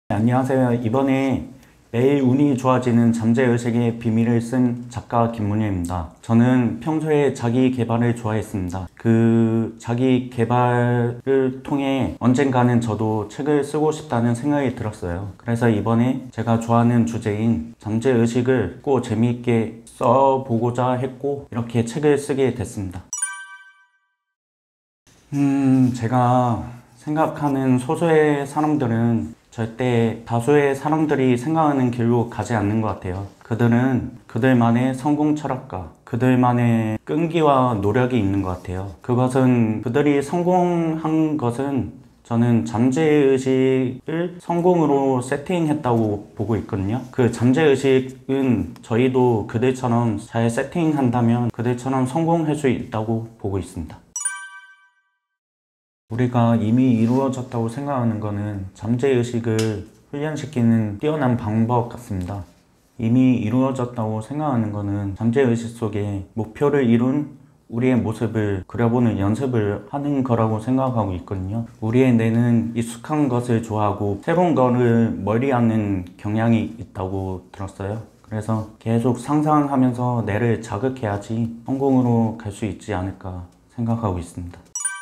안녕하세요. 이번에 매일 운이 좋아지는 잠재의식의 비밀을 쓴 작가 김문효입니다. 저는 평소에 자기 개발을 좋아했습니다. 그 자기 개발을 통해 언젠가는 저도 책을 쓰고 싶다는 생각이 들었어요. 그래서 이번에 제가 좋아하는 주제인 잠재의식을 꼭 재미있게 써보고자 했고 이렇게 책을 쓰게 됐습니다. 제가 생각하는 소수의 사람들은 절대 다수의 사람들이 생각하는 길로 가지 않는 것 같아요. 그들은 그들만의 성공 철학과 그들만의 끈기와 노력이 있는 것 같아요. 그것은 그들이 성공한 것은 저는 잠재의식을 성공으로 세팅했다고 보고 있거든요. 그 잠재의식은 저희도 그들처럼 잘 세팅한다면 그들처럼 성공할 수 있다고 보고 있습니다. 우리가 이미 이루어졌다고 생각하는 것은 잠재의식을 훈련시키는 뛰어난 방법 같습니다. 이미 이루어졌다고 생각하는 것은 잠재의식 속에 목표를 이룬 우리의 모습을 그려보는 연습을 하는 거라고 생각하고 있거든요. 우리의 뇌는 익숙한 것을 좋아하고 새로운 거를 멀리하는 경향이 있다고 들었어요. 그래서 계속 상상하면서 뇌를 자극해야지 성공으로 갈 수 있지 않을까 생각하고 있습니다.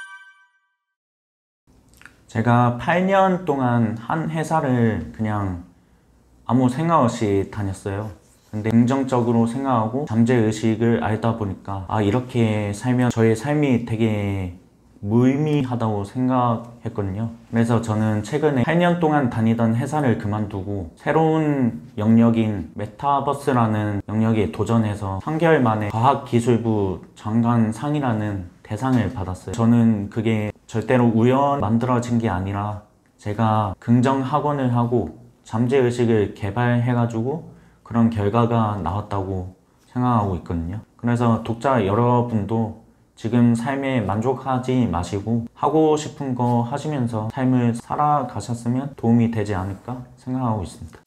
제가 8년 동안 한 회사를 그냥 아무 생각 없이 다녔어요. 근데 긍정적으로 생각하고 잠재의식을 알다 보니까 이렇게 살면 저의 삶이 되게 무의미하다고 생각했거든요. 그래서 저는 최근에 8년 동안 다니던 회사를 그만두고 새로운 영역인 메타버스라는 영역에 도전해서 3개월 만에 과학기술부 장관상이라는 대상을 받았어요. 저는 그게 절대로 만들어진 게 아니라 제가 긍정 학원을 하고 잠재의식을 개발해가지고 그런 결과가 나왔다고 생각하고 있거든요. 그래서 독자 여러분도 지금 삶에 만족하지 마시고 하고 싶은 거 하시면서 삶을 살아가셨으면 도움이 되지 않을까 생각하고 있습니다.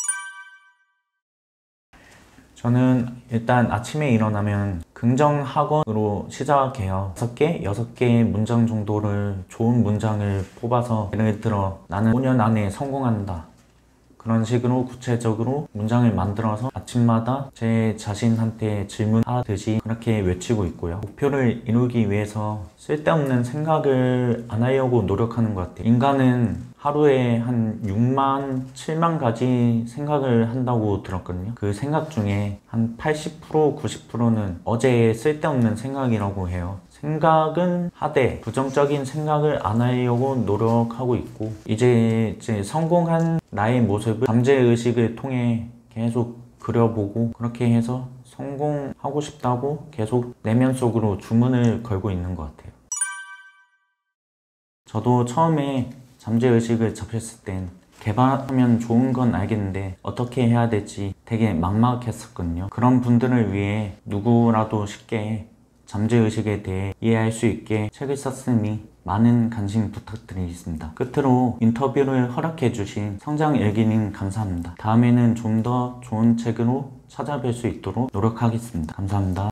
저는 일단 아침에 일어나면 긍정 학원으로 시작해요. 6개 문장 정도를 좋은 문장을 뽑아서 예를 들어 나는 5년 안에 성공한다. 그런 식으로 구체적으로 문장을 만들어서 아침마다 제 자신한테 질문하듯이 그렇게 외치고 있고요. 목표를 이루기 위해서 쓸데없는 생각을 안 하려고 노력하는 것 같아요. 인간은 하루에 한 6만, 7만 가지 생각을 한다고 들었거든요. 그 생각 중에 한 80%, 90%는 어제의 쓸데없는 생각이라고 해요. 생각은 하되 부정적인 생각을 안 하려고 노력하고 있고 이제 성공한 나의 모습을 잠재의식을 통해 계속 그려보고 그렇게 해서 성공하고 싶다고 계속 내면 속으로 주문을 걸고 있는 것 같아요. 저도 처음에 잠재의식을 접했을 땐 개발하면 좋은 건 알겠는데 어떻게 해야 될지 되게 막막했었거든요. 그런 분들을 위해 누구라도 쉽게 잠재의식에 대해 이해할 수 있게 책을 썼으니 많은 관심 부탁드리겠습니다. 끝으로 인터뷰를 허락해 주신 성장일기님 감사합니다. 다음에는 좀 더 좋은 책으로 찾아뵐 수 있도록 노력하겠습니다. 감사합니다.